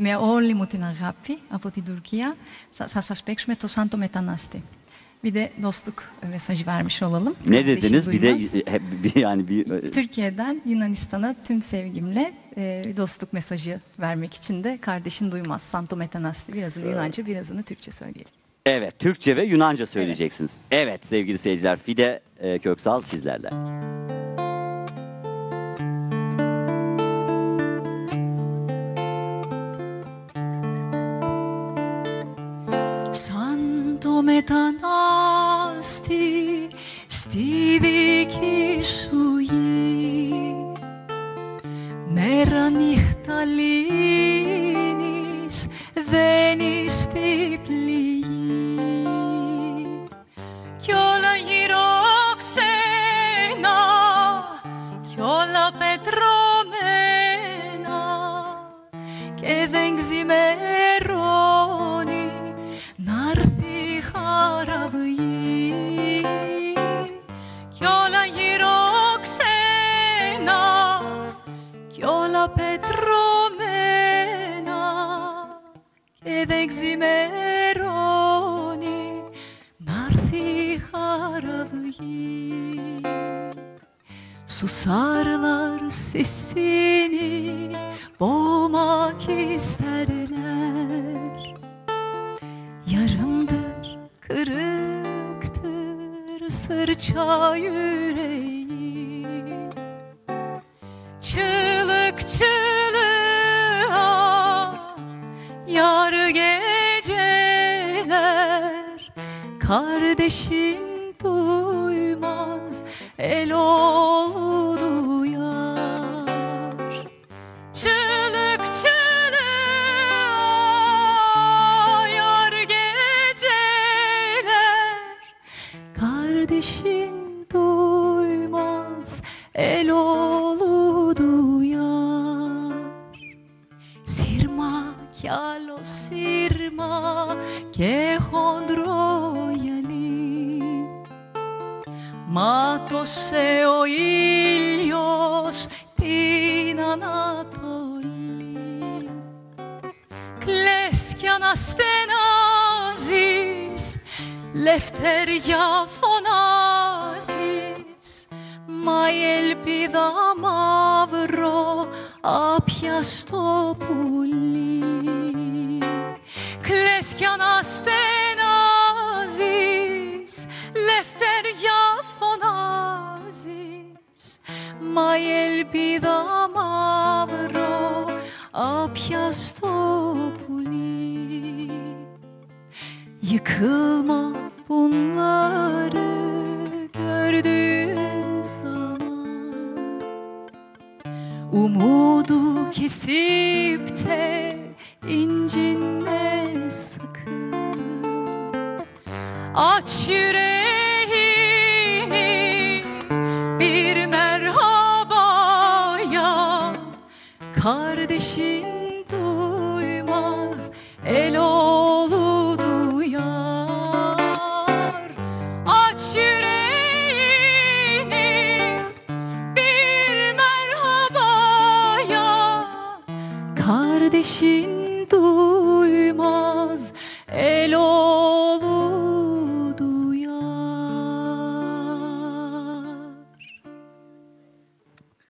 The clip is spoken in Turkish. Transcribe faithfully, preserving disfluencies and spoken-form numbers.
με όλη μου την αγάπη από την Τουρκία θα σας παίξουμε το Σαν το Μετανάστη. Bir de dostluk mesajı vermiş olalım. Ne dediniz? Bir de yani bir Türkiye'den Yunanistan'a tüm sevgimle e, bir dostluk mesajı vermek için de kardeşin duymaz. Santo Metanasti. Birazını Yunanca, birazını Türkçe söyleyelim. Evet, Türkçe ve Yunanca söyleyeceksiniz. Evet, evet sevgili seyirciler, Fide e, Köksal sizlerle. Santo Μετανάστη στη δική σου γη, μέρα νύχτα λύνεις, δένεις στην πληγή κι όλα γύρω ξένα κι όλα πετρωμένα και δεν ξημερώνει να'ρθεί χαραυγή κι όλα γύρω ξένα κι όλα πετρωμένα και δεν ξημερώνει να'ρθεί χαραυγή. Susarlar sesini boğmak isterler, yarımdır, kırıktır sırça yüreği. Çığlık çığlığa yar geceler, kardeşin duymaz, el oğlu duyar. Çığlık çığlığa yar geceler, kardeşin duymaz, el oğlu duyar. Sirma κι άλλο σύρμα και χοντρό γυαλί, μάτωσε ο ήλιος την Ανατολή. Κλαις κι αναστενάζεις, λευτεριά φωνάζεις, μα η ελπίδα μαύρο άπιαστο πουλί. Κλαις κι αναστενάζεις, λευτεριά φωνάζεις, μα η ελπίδα μαύρο άπιαστο πουλί. Yıkılma bunları gördüğün zaman, umudu kesip de incinme sakın. Aç yüreğini bir merhabaya, kardeşin duymaz, el oğlu duyar. Aç yüreğini bir merhabaya, kardeşin